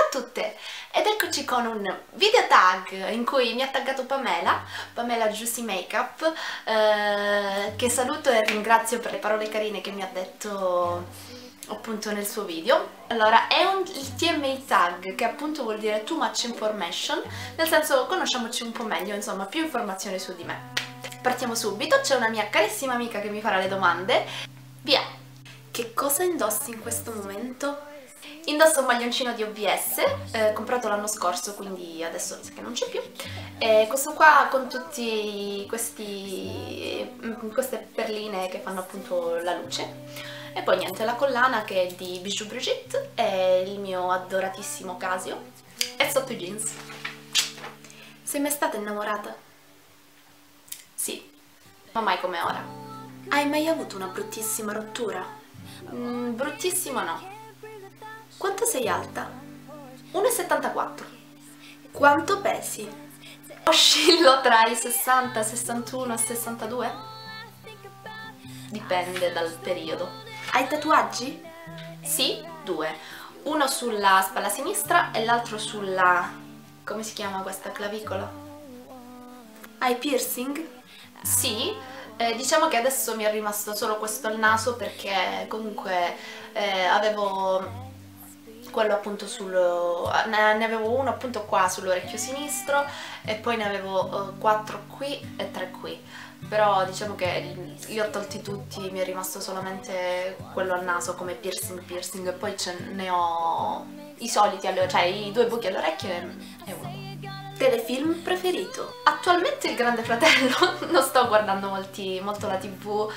Ciao a tutte ed eccoci con un video tag in cui mi ha taggato Pamela Juicy Makeup, che saluto e ringrazio per le parole carine che mi ha detto appunto nel suo video. Allora, è il TMI tag, che appunto vuol dire too much information, nel senso conosciamoci un po' meglio, insomma più informazioni su di me. Partiamo subito, c'è una mia carissima amica che mi farà le domande. Via! Che cosa indossi in questo momento? Indosso un maglioncino di OVS, comprato l'anno scorso, quindi adesso mi sa che non c'è più. Questo qua con tutti queste perline che fanno appunto la luce. E poi niente, la collana che è di Bijou Brigitte, è il mio adoratissimo Casio. E sotto i jeans. Sei mai stata innamorata? Sì, ma mai come ora. Hai mai avuto una bruttissima rottura? Bruttissima no. Quanto sei alta? 1,74. Quanto pesi? Oscillo tra i 60, 61 e 62? Dipende dal periodo. Hai tatuaggi? Sì, 2. Uno sulla spalla sinistra e l'altro sulla... come si chiama questa clavicola? Hai piercing? Sì. Diciamo che adesso mi è rimasto solo questo al naso perché comunque avevo quello appunto ne avevo uno appunto qua sull'orecchio sinistro e poi ne avevo 4 qui e 3 qui, però diciamo che li ho tolti tutti, mi è rimasto solamente quello al naso come piercing e poi ne ho i soliti, cioè i 2 buchi all'orecchio e uno. Telefilm preferito? Attualmente Il Grande Fratello, non sto guardando molto la TV,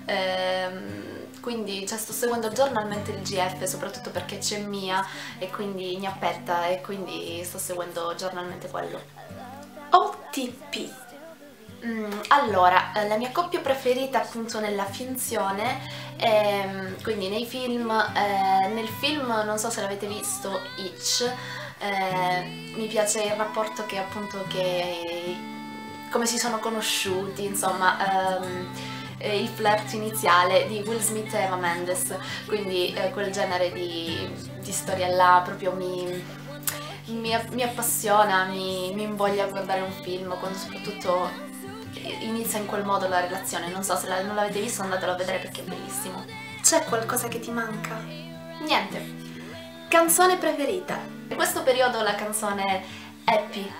quindi sto seguendo giornalmente il GF, soprattutto perché c'è Mia e quindi mi appetta e quindi sto seguendo giornalmente quello. OTP. Allora, la mia coppia preferita appunto nella finzione, quindi nei film, nel film non so se l'avete visto, Hitch, mi piace il rapporto che appunto come si sono conosciuti, insomma, il flirt iniziale di Will Smith e Eva Mendes, quindi quel genere di storia là proprio mi appassiona, mi invoglia a guardare un film quando soprattutto inizia in quel modo la relazione. Non so se non l'avete visto, andatelo a vedere perché è bellissimo. C'è qualcosa che ti manca? Niente. Canzone preferita? In questo periodo la canzone Happy.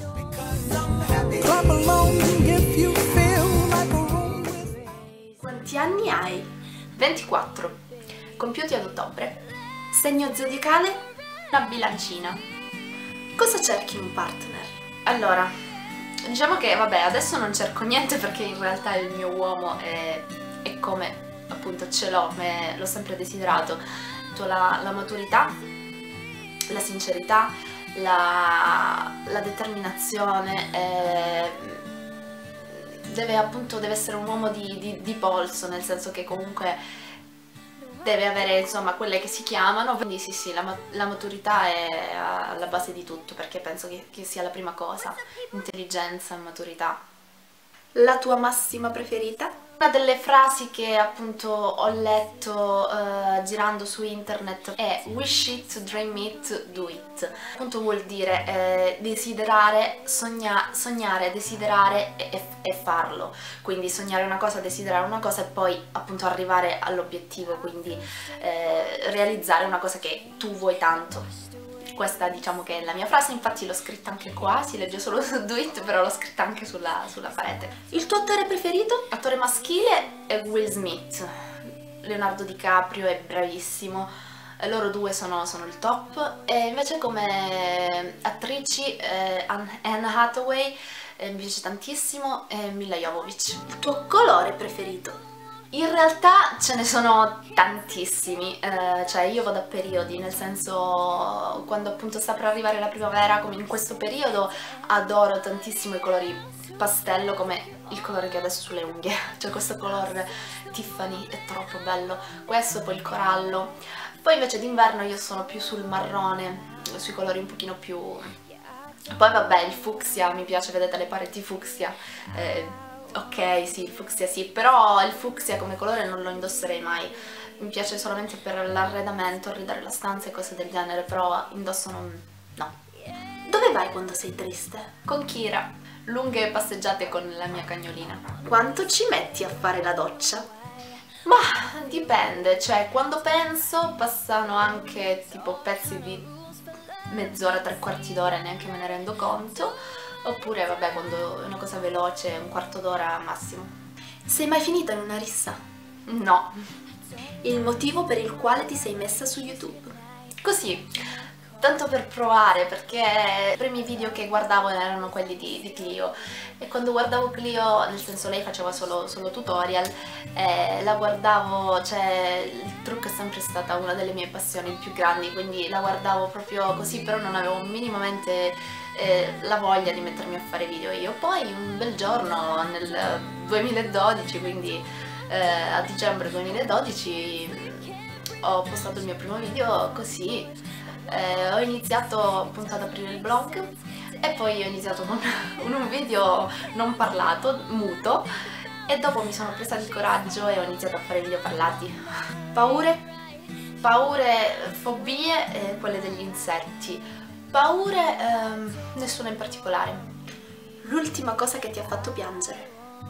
Quanti anni hai? 24. Compiuti ad ottobre. Segno zodiacale? Una bilancina. Cosa cerchi in un partner? Allora, diciamo che vabbè, adesso non cerco niente perché in realtà il mio uomo è come appunto ce l'ho sempre desiderato. La maturità, la sincerità, la determinazione, deve essere un uomo di polso, nel senso che comunque deve avere insomma quelle che si chiamano, quindi sì, la maturità è alla base di tutto, perché penso che sia la prima cosa, intelligenza e maturità. La tua massima preferita? Una delle frasi che appunto ho letto girando su internet è wish it, dream it, do it. Appunto vuol dire desiderare, sognare, desiderare e farlo. Quindi sognare una cosa, desiderare una cosa e poi appunto arrivare all'obiettivo, quindi realizzare una cosa che tu vuoi tanto. Questa diciamo che è la mia frase, infatti l'ho scritta anche qua, si legge solo su Do It, però l'ho scritta anche sulla parete. Il tuo attore preferito? Attore maschile è Will Smith. Leonardo DiCaprio è bravissimo, loro due sono il top. E invece come attrici Anne Hathaway mi piace tantissimo, e Milla Jovovich. Il tuo colore preferito? In realtà ce ne sono tantissimi, cioè io vado a periodi, nel senso quando appunto sta per arrivare la primavera, come in questo periodo, adoro tantissimo i colori pastello, come il colore che ho adesso sulle unghie, cioè questo color Tiffany è troppo bello, questo poi il corallo. Poi invece d'inverno io sono più sul marrone, sui colori un pochino più... Poi vabbè, il fucsia, mi piace, vedete le pareti fucsia. Ok, sì, il fucsia sì, però il fucsia come colore non lo indosserei mai, mi piace solamente per l'arredamento, arredare la stanza e cose del genere, però indosso no. Dove vai quando sei triste? Con Kira, lunghe passeggiate con la mia cagnolina. Quanto ci metti a fare la doccia? Ma dipende, cioè quando penso passano anche tipo pezzi di mezz'ora, 3/4 d'ora, neanche me ne rendo conto, oppure vabbè quando è una cosa veloce, 1/4 d'ora massimo. Sei mai finita in una rissa? No. Il motivo per il quale ti sei messa su YouTube? Così, tanto per provare, perché i primi video che guardavo erano quelli di Clio, e quando guardavo Clio, nel senso lei faceva solo tutorial, la guardavo, cioè il trucco è sempre stata una delle mie passioni più grandi, quindi la guardavo proprio così, però non avevo minimamente la voglia di mettermi a fare video io. Poi un bel giorno nel 2012, quindi a dicembre 2012, ho postato il mio primo video così. Ho iniziato appunto ad aprire il blog e poi ho iniziato con un video non parlato, muto, e dopo mi sono presa il coraggio e ho iniziato a fare video parlati. Paure? Paure, fobie, quelle degli insetti. Paure, nessuna in particolare. L'ultima cosa che ti ha fatto piangere?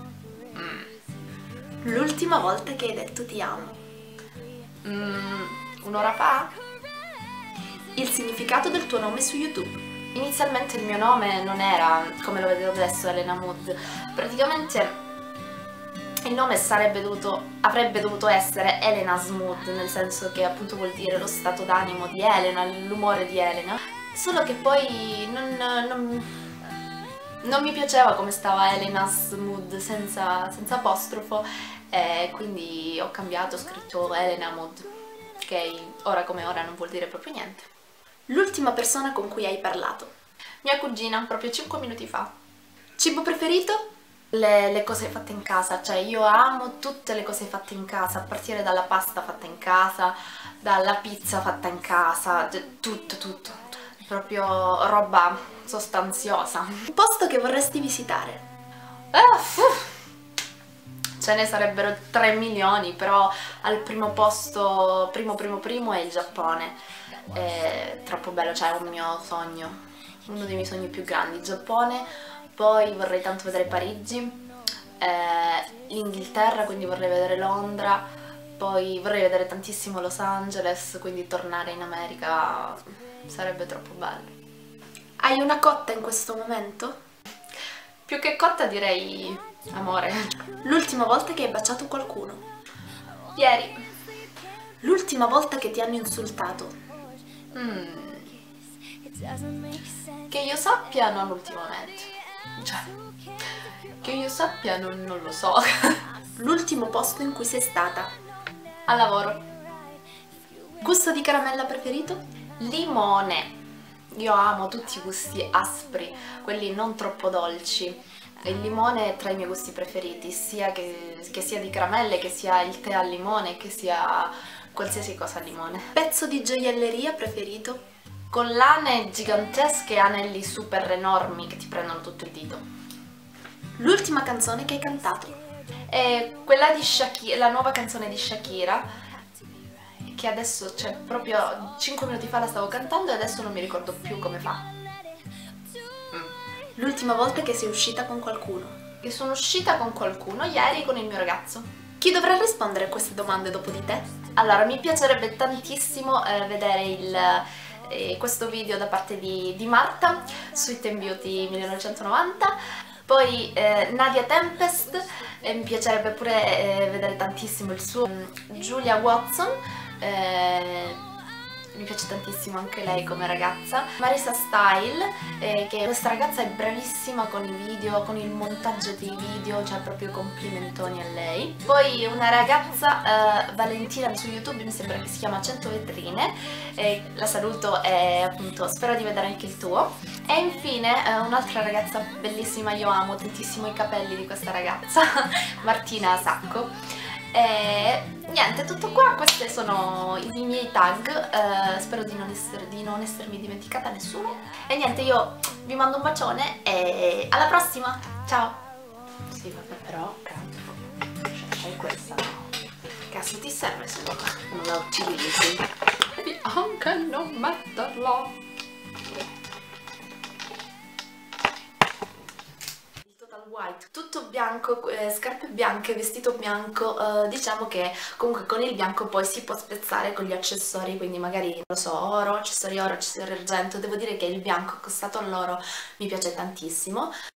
L'ultima volta che hai detto ti amo? Un'ora fa? Il significato del tuo nome su YouTube? Inizialmente il mio nome non era, come lo vedo adesso, Elena Mood. Praticamente il nome avrebbe dovuto essere Elena's Mood, nel senso che appunto vuol dire lo stato d'animo di Elena, l'umore di Elena. Solo che poi non mi piaceva come stava Elena's Mood senza apostrofo, e quindi ho cambiato, ho scritto Elena Mood, che ora come ora non vuol dire proprio niente. L'ultima persona con cui hai parlato? Mia cugina, proprio 5 minuti fa. Cibo preferito? Le cose fatte in casa, cioè io amo tutte le cose fatte in casa, a partire dalla pasta fatta in casa, dalla pizza fatta in casa, tutto, proprio roba sostanziosa. Un posto che vorresti visitare? Ce ne sarebbero 3 milioni, però al primo posto, primo è il Giappone. È troppo bello, cioè è un mio sogno, uno dei miei sogni più grandi, il Giappone. Poi vorrei tanto vedere Parigi, l'Inghilterra, quindi vorrei vedere Londra, poi vorrei vedere tantissimo Los Angeles, quindi tornare in America sarebbe troppo bello. Hai una cotta in questo momento? Più che cotta direi amore. L'ultima volta che hai baciato qualcuno? Ieri. L'ultima volta che ti hanno insultato? Che io sappia non ultimamente, cioè che io sappia non lo so. L'ultimo posto in cui sei stata? Al lavoro. Gusto di caramella preferito? Limone. Io amo tutti i gusti aspri, quelli non troppo dolci. Il limone è tra i miei gusti preferiti, sia che sia di caramelle, che sia il tè al limone, che sia qualsiasi cosa al limone. Pezzo di gioielleria preferito? Collane gigantesche e anelli super enormi che ti prendono tutto il dito. L'ultima canzone che hai cantato? È quella di Shakira, la nuova canzone di Shakira, che adesso, cioè proprio 5 minuti fa la stavo cantando e adesso non mi ricordo più come fa. L'ultima volta che sei uscita con qualcuno? Io sono uscita con qualcuno ieri, con il mio ragazzo. Chi dovrà rispondere a queste domande dopo di te? Allora, mi piacerebbe tantissimo vedere questo video da parte di Marta, Sweet and Beauty 1990, poi Nadia Tempest, mi piacerebbe pure vedere tantissimo il suo, Julia Watson, mi piace tantissimo anche lei come ragazza, Marisa Style, che questa ragazza è bravissima con i video, con il montaggio dei video, cioè proprio complimentoni a lei. Poi una ragazza, Valentina, su YouTube mi sembra che si chiama 100 vetrine, la saluto e appunto spero di vedere anche il tuo. E infine un'altra ragazza bellissima, io amo tantissimo i capelli di questa ragazza, Martina Sacco. E niente, tutto qua, questi sono i miei tag, spero di non essermi dimenticata nessuno. E niente, io vi mando un bacione e alla prossima, ciao! Sì, vabbè, però, cazzo, c'è questa, no? questo ti serve se no non la utilizzi. Devi anche non metterlo. White, tutto bianco, scarpe bianche, vestito bianco, diciamo che comunque con il bianco poi si può spezzare con gli accessori, quindi magari, non lo so, oro, accessori argento. Devo dire che il bianco accostato all'oro mi piace tantissimo.